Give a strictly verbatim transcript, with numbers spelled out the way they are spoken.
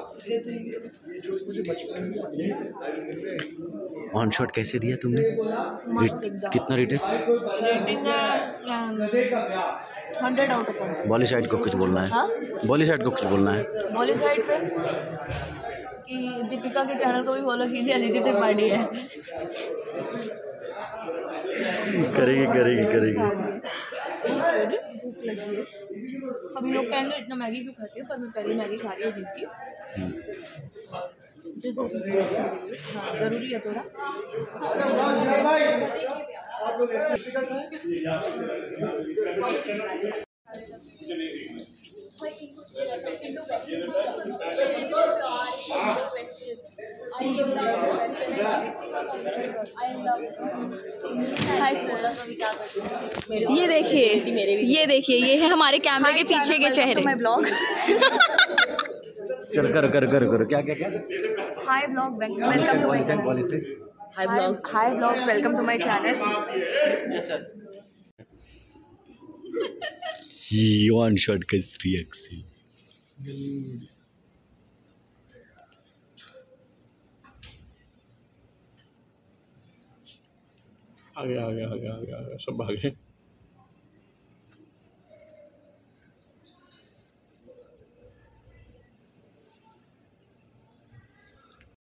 One shot कैसे दिया तुमने? कितना rated? Rating hundred out of hundred. बॉली साइड को कुछ बोलना है? हाँ? बॉली साइड को कुछ बोलना है? बॉली साइड पे कि दीपिका के चैनल को भी फॉलो कीजिए, अदिति त्रिपाठी है। करेगी करेगी करेगी। भूख लगी है। अभी लोग कहेंगे इतना मैगी क्यों खाती है, पर मैं पहली मैगी खा रही हूँ दिन की। हाँ, जरूरी है थोड़ा। ये देखिए ये देखिए ये है हमारे कैमरे के पीछे के चेहरे। मैं ब्लॉग चल कर कर कर कर क्या क्या क्या hi blog welcome to my channel. Hi blogs hi blogs welcome to my channel. Yes sir. ये वन शॉट का रिएक्शन आगे आगे आगे आगे आगे सब आगे।